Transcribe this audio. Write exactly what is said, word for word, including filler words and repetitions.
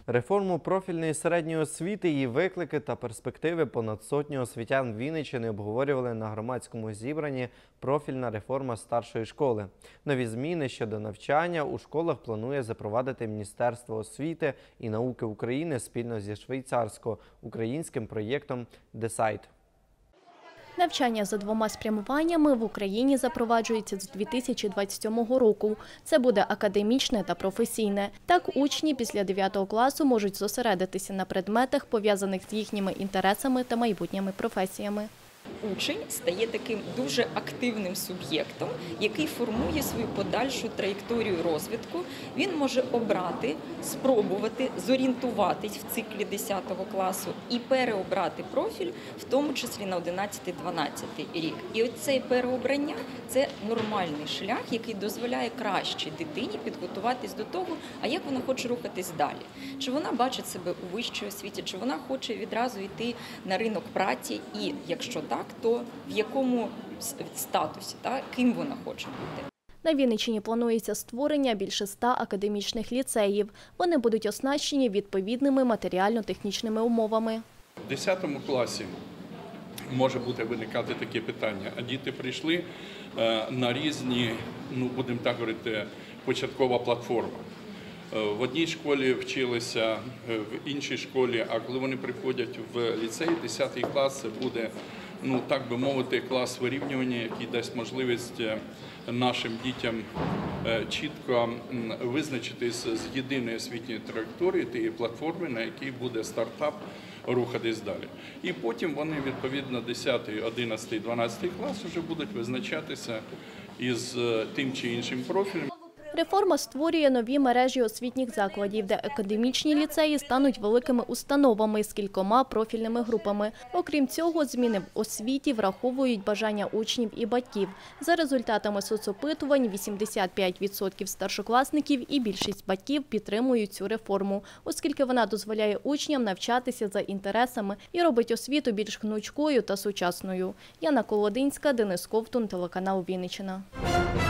Реформу профільної середньої освіти, її виклики та перспективи понад сотню освітян Вінниччини обговорювали на громадському зібранні «Профільна реформа старшої школи». Нові зміни щодо навчання у школах планує запровадити Міністерство освіти і науки України спільно зі швейцарсько-українським проєктом «Десайд». Навчання за двома спрямуваннями в Україні запроваджується з дві тисячі двадцять сьомого року. Це буде академічне та професійне. Так, учні після дев'ятого класу можуть зосередитися на предметах, пов'язаних з їхніми інтересами та майбутніми професіями. Учень стає таким дуже активним суб'єктом, який формує свою подальшу траєкторію розвитку. Він може обрати, спробувати, зорієнтуватись в циклі десятого класу і переобрати профіль, в тому числі на одинадцятий-дванадцятий рік. І оце переобрання – це нормальний шлях, який дозволяє краще дитині підготуватись до того, а як вона хоче рухатись далі. Чи вона бачить себе у вищій освіті, чи вона хоче відразу йти на ринок праці і, якщо так, то в якому статусі, так, ким вона хоче бути. На Вінниччині планується створення більше ста академічних ліцеїв. Вони будуть оснащені відповідними матеріально-технічними умовами. В десятому класі може бути виникати таке питання, а діти прийшли на різні, ну будемо так говорити, початкова платформа. В одній школі вчилися, в іншій школі, а коли вони приходять в ліцей, десятий клас це буде, ну так би мовити, клас вирівнювання, який дасть можливість нашим дітям чітко визначитись з єдиної освітньої траєкторії, тієї платформи, на якій буде стартап рухатись далі. І потім вони, відповідно, десятий, одинадцятий, дванадцятий клас вже будуть визначатися із тим чи іншим профілем. Реформа створює нові мережі освітніх закладів, де академічні ліцеї стануть великими установами з кількома профільними групами. Окрім цього, зміни в освіті враховують бажання учнів і батьків. За результатами соцопитувань, вісімдесят п'ять відсотків старшокласників і більшість батьків підтримують цю реформу, оскільки вона дозволяє учням навчатися за інтересами і робить освіту більш гнучкою та сучасною. Яна Колодинська, Денис Ковтун, телеканал Вінниччина.